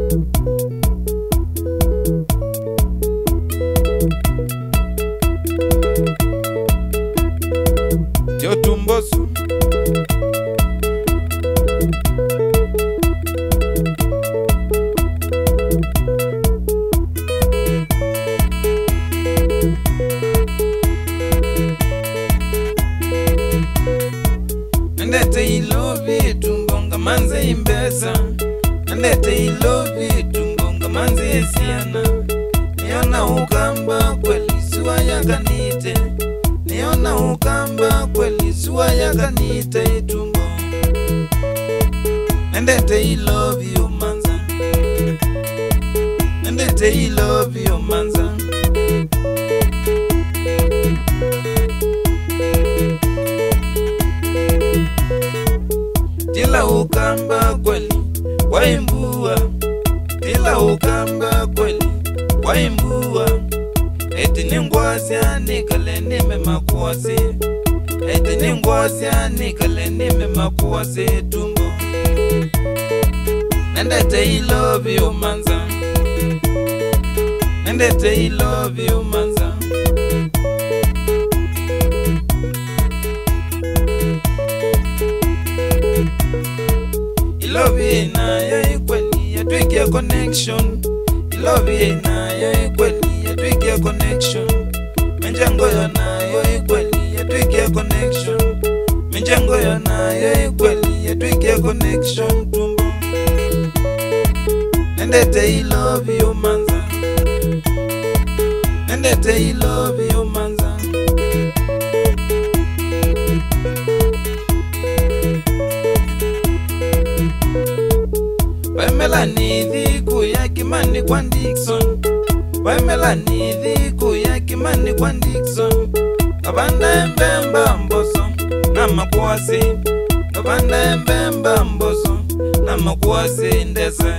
Yo Tumbo su Nandete ilovi tumbonga manze imbesa Nandete ilovi tumbonga manze esiana Niona ukamba kweli suwa yakanite Niona ukamba kweli suwa yakanite itumbo Nandete ilovi umanza Nandete ilovi umanza Tila ukamba kweli waimbua Tila ukamba kweli waimbua Eti ningwasi anikale nime makuwasi Eti ningwasi anikale nime makuwasi tumbo Nandete ilovi umanza Nandete ilovi umanza Ilovi nayo ikweli yatwikia connection Ilovi nayo ikweli yatwikia connection Menjango yo nayo ikweli yatwikia connection Menjango yo nayo ikweli yatwikia connection tumbo Nandete ilovi umanza Nandete ilovi umanza Waimela nithi kuya kimani kwa Dixon Waimela nithi kuya kimani kwa Dixon Kabanda mbemba mboso na makuwasi Kabanda mbemba mboso na makuwasi ndese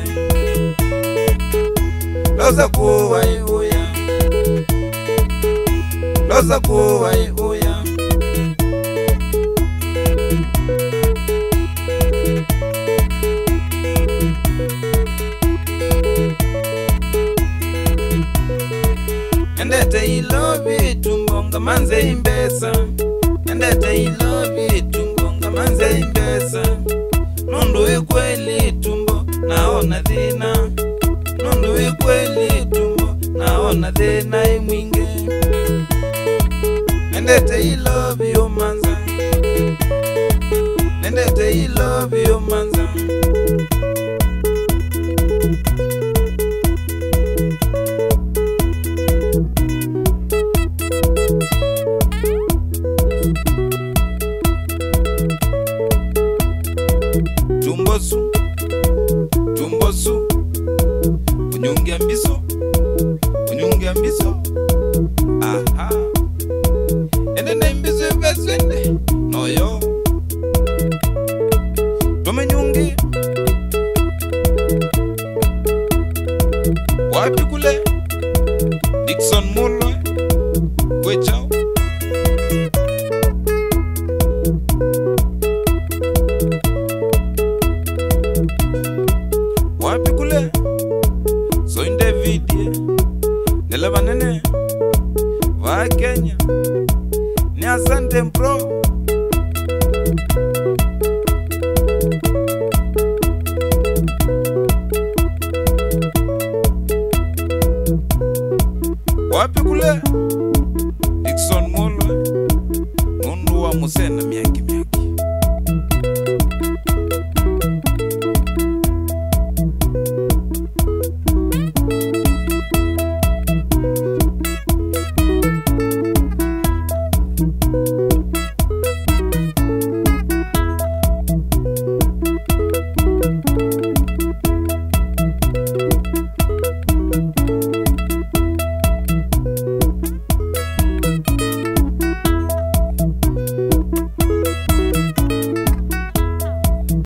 Loza kuwa iuya Loza kuwa iuya Nandete ilovi tumbonga manze imbesa Nandete ilovi tumbonga manze imbesa Nundu ikweli tumbo naona dhina Nundu ikweli tumbo naona dhina imwinge Nandete ilovi umanza Nandete ilovi umanza Tumbo su Kunyungia mbiso Aha Ende na mbiso veswende No yo Tome nyungi Wapi kule Dixon Mulo Kwe chao Wapi kule So in David Neleva nene Va Kenya Ni asante mpro Wapi kule